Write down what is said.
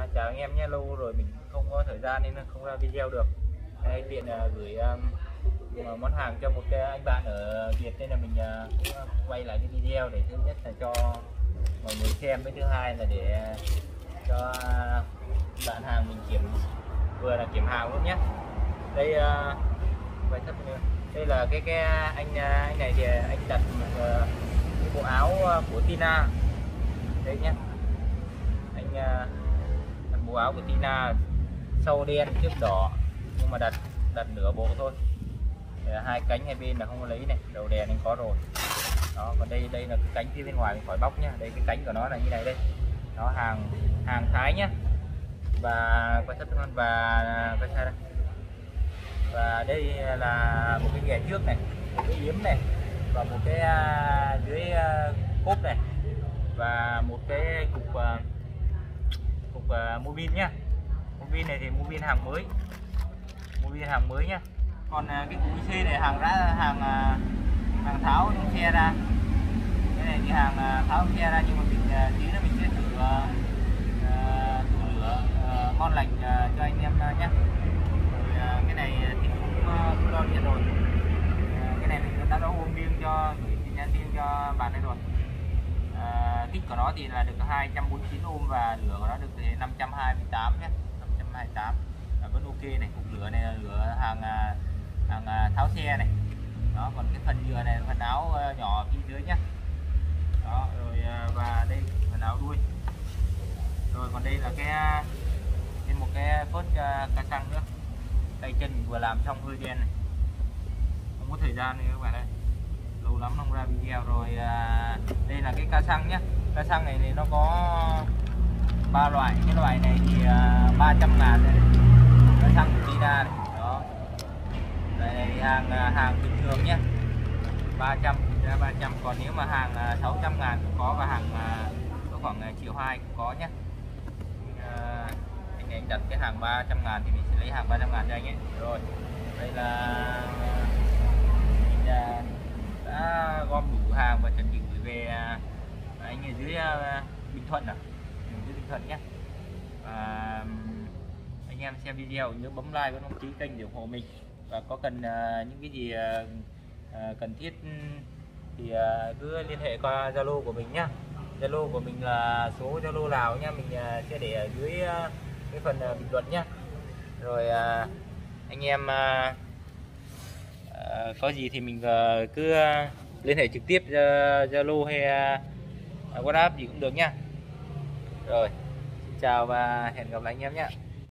Chào anh em nhé, lâu rồi mình không có thời gian nên không ra video được. Đây tiện gửi món hàng cho một cái anh bạn ở Việt nên là mình quay lại cái video để thứ nhất là cho mọi người xem, với thứ hai là để cho bạn hàng mình vừa là kiểm hàng luôn nhé. Đây quay thấp nữa. Đây là cái anh này thì anh đặt cái bộ áo của Tina đây nhé. Anh đặt bộ áo của Tina sau đen trước đỏ, nhưng mà đặt nửa bộ thôi. Hai cánh hai bên là không có lấy này, đầu đèn anh có rồi đó. Còn đây là cái cánh phía bên ngoài mình khỏi bóc nhá. Đây cái cánh của nó là như này đây, nó hàng Thái nhá. Và quay thấp hơn và quay xa đây. Và đây là một cái ghẻ trước này, một cái yếm này, và một cái dưới cốp này, và một cái cục mua pin nhá. Mua pin này thì mua pin hàng mới nhá. Còn cái cục IC này hàng tháo trong xe ra. Cái này thì hàng tháo trong xe ra, nhưng mà tí nữa mình sẽ thử lửa ngon lành cho anh em nhé. Rồi cái này thì cũng đo điện rồi. Cái này mình đã ôm riêng cho gửi tin nhắn riêng cho bạn đây rồi. Kích của nó thì là được 249 ohm và lửa của nó được 528 nhé, 528 là vẫn ok này. Cục lửa này là lửa hàng tháo xe này đó. Còn cái phần nhựa này là phần áo nhỏ phía dưới nhé đó. Rồi và đây phần áo đuôi. Rồi còn đây là một cái phốt ca xăng nữa. Tay chân vừa làm xong hơi đen này, không có thời gian nữa các bạn ơi, lâu lắm không ra video rồi. Đây là cái ca xăng nhé. Ca xăng này thì nó có 3 loại. Cái loại này thì 300.000 này. Ca xăng của Tina này đó. Loại này thì hàng bình thường nhé, 300. Còn nếu mà hàng 600.000 cũng có, và hàng có khoảng 1,2 triệu cũng có nhé. Anh đặt cái hàng 300.000 thì mình sẽ lấy hàng 300.000 cho anh ấy. Rồi đây là mình đã gom đủ hàng và chuẩn bị gửi về anh ở dưới Bình Thuận dưới Bình Thuận nhé. Và anh em xem video nhớ bấm like và đăng ký kênh để ủng hộ mình. Và có cần những cái gì cần thiết thì cứ liên hệ qua Zalo của mình nhá. Zalo của mình là số Zalo Lào nhá, mình sẽ để ở dưới cái phần bình luận nhá. Rồi anh em có gì thì mình cứ liên hệ trực tiếp Zalo hay WhatsApp gì cũng được nhá. Rồi xin chào và hẹn gặp lại anh em nhé.